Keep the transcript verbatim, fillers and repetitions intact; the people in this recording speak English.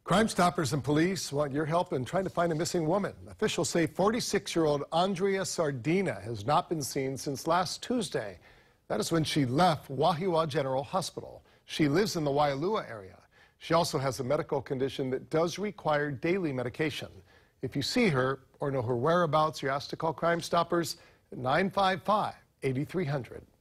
Crime Stoppers and police want your help in trying to find a missing woman. Officials say forty-six-year-old Andrea Sardinha has not been seen since last Tuesday. That is when she left Wahiawa General Hospital. She lives in the Waialua area. She also has a medical condition that does require daily medication. If you see her or know her whereabouts, you're asked to call Crime Stoppers at nine five five, eight three hundred.